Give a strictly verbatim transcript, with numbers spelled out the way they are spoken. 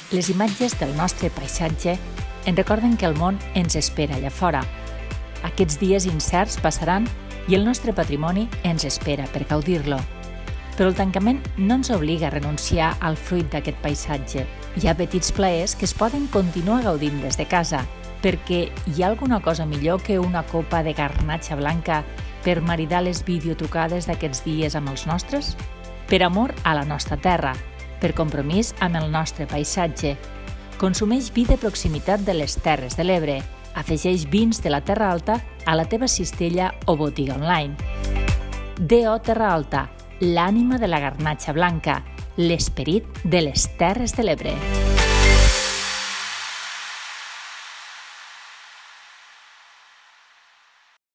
Les imatges del nostre paisatge ens recorden que el món ens espera allà fora. Aquests dies incerts passaran i el nostre patrimoni ens espera per gaudir-lo. Però el tancament no ens obliga a renunciar al fruit d'aquest paisatge. Hi ha petits plaers que es poden continuar gaudint des de casa, perquè hi ha alguna cosa millor que una copa de garnatxa blanca per maridar les videotrucades d'aquests dies amb els nostres? Per amor a la nostra terra, per compromís amb el nostre paisatge. Consumeix vi de proximitat de les Terres de l'Ebre. Afegeix vins de la Terra Alta a la teva cistella o botiga online. D O Terra Alta, l'ànima de la garnatxa blanca, l'esperit de les Terres de l'Ebre.